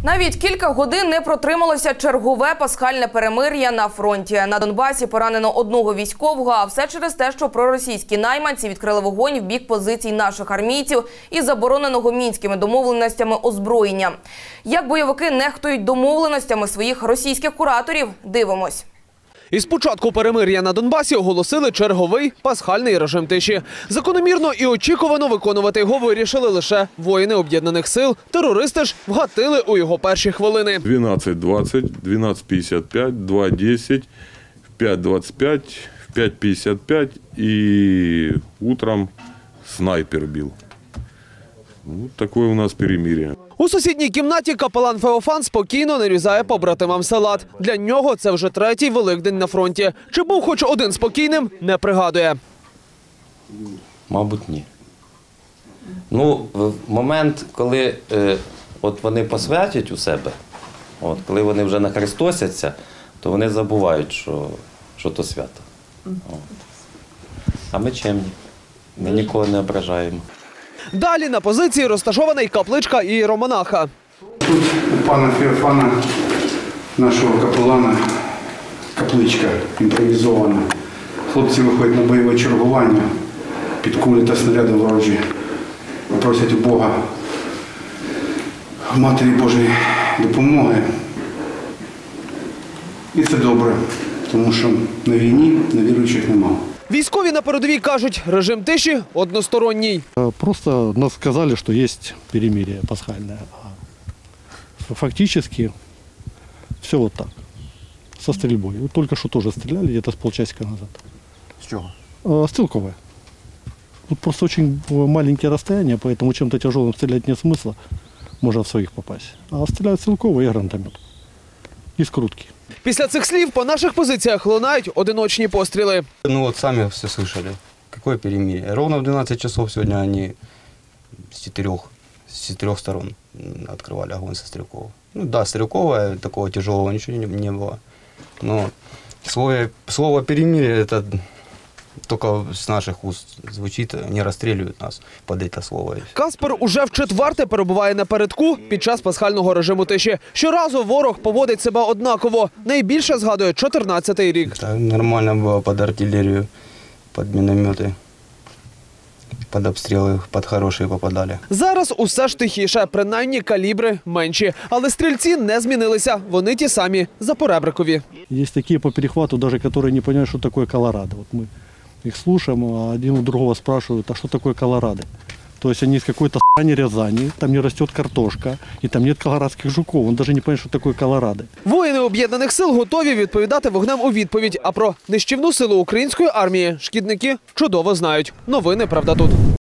Навіть кілька годин не протрималося чергове пасхальне перемир'я на фронті. На Донбасі поранено одного військового, а все через те, що проросійські найманці відкрили вогонь в бік позицій наших армійців і забороненого мінськими домовленостями озброєння. Як бойовики нехтують домовленостями своїх російських кураторів – дивимось. Із початку перемир'я на Донбасі оголосили черговий пасхальний режим тиші. Закономірно і очікувано виконувати його вирішили лише воїни об'єднаних сил. Терористи ж вгатили у його перші хвилини. 12:20, 12:55, 2:10, в 5:25, в 5:55 і утром снайпер бив. Таке у нас перемир'я. У сусідній кімнаті капелан Феофан спокійно нарізає побратимам салат. Для нього це вже третій Великдень на фронті. Чи був хоч один спокійним, не пригадує. Мабуть, ні. В момент, коли вони посвятять у себе, коли вони вже нахрестосяться, то вони забувають, що то свято. А ми чемні. Ми нікого не ображаємо. Далі на позиції розташована й капличка ієромонаха. Тут у пана Феофана, нашого капелана, капличка імпровізована. Хлопці виходять на бойове чергування під кулі та снаряди ворожі. Просять у Бога, Матері Божої допомоги. І це добре, тому що на війні невіруючих немає. Військові на передовій кажуть, режим тиші односторонній. Просто нас сказали, что есть перемирие пасхальное. Фактически все вот так, со стрельбой. Вот только что тоже стреляли где-то с полчасика назад. С чего? Стрелковое. Тут просто очень маленькие расстояния, поэтому чем-то тяжелым стрелять нет смысла. Можно в своих попасть. А стреляют стрелковые и гранатомет. И скрутки. Після цих слів по наших позиціях лунають одиночні постріли. Сами все слышали. Какое перемирие? Ровно в 12 часов сегодня они с четырех сторон открывали огонь со стрелкового. Да, стрелковое, такого тяжелого ничего не было. Но слово перемирие, это только с наших уст звучит, они расстреливают нас под это слово. Каспер уже вчетверте перебуває на передку під час пасхального режиму тиші. Щоразу ворог поводить себе однаково. Найбільше згадує 14-й рік. Так, нормально було під артилерію, під міномети, під обстріли, під хороші попадали. Зараз усе ж тихіше, принаймні калібри менші. Але стрільці не змінилися, вони ті самі, запоребрикові. Є такі по перехвату, даже которые не понимают, что такое Колорадо. Вот мы их слушаем, а один у другого спрашивают, а что такое Колорадо? То есть они из какой-то ***ни Рязани, там не растет картошка, и там нет колорадских жуков, он даже не понимает, что такое Колорадо. Воїни об'єднаних сил готові відповідати вогнем у відповідь. А про нищівну силу української армії шкідники чудово знають. Новини «Правда тут».